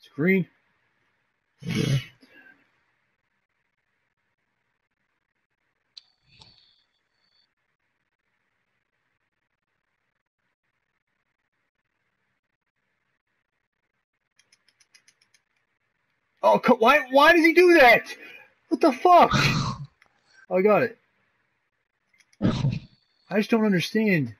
Green. Yeah. Oh, why does he do that? What the fuck? Oh, I got it. I just don't understand.